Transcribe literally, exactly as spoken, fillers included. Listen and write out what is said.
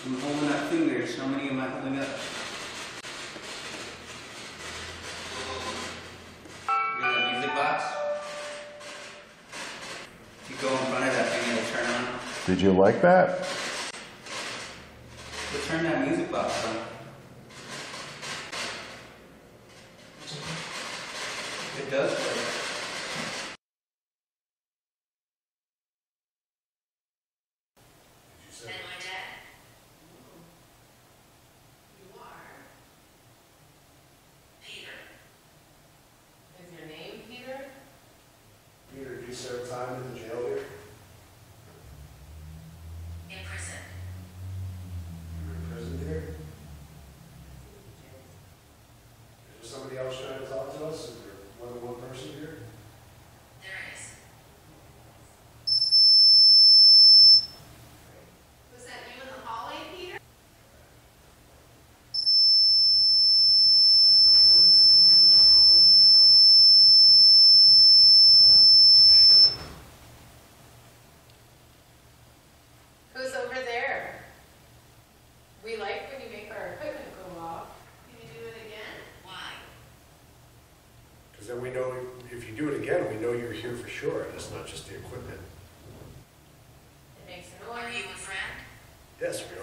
I'm holding up fingers. How many am I holding up? You got a music box? If you go in front of that thing, it'll turn on. Did you like that? We'll turn that music box on. It does work. And my dad. You are? Peter. Is your name Peter? Peter, do you serve time in the jail here? In prison. You're in prison here? Is there somebody else trying to talk to us? Is there more than one person here? There is. Was that you in the hallway, Peter? Who's over there? We like when you make our equipment go off. Can you do it again? Why? Because then we know, if you do it again, we know you're here for sure, and it's not just the equipment. It makes a noise. Are you a friend? Yes,